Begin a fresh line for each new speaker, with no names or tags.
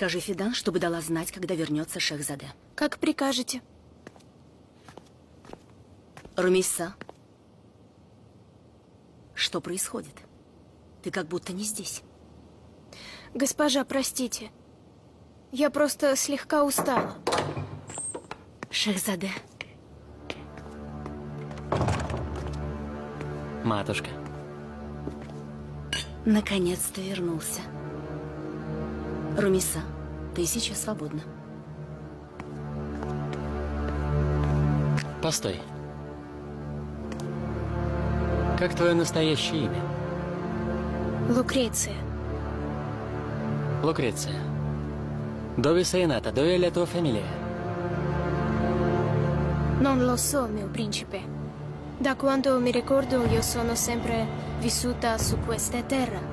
Скажи Фидан, чтобы дала знать, когда вернется Шехзаде.
Как прикажете.
Румейса, что происходит? Ты как будто не здесь.
Госпожа, простите. Я просто слегка устала.
Шехзаде.
Матушка.
Наконец-то вернулся. Румейса, ты сейчас свободна.
Постой. Как твое настоящее имя?
Лукреция.
Lucrezia. Dove sei nata? Dove è la tua famiglia?
Non lo so, mio principe. Da quando mi ricordo io sono sempre vissuta su questa terra.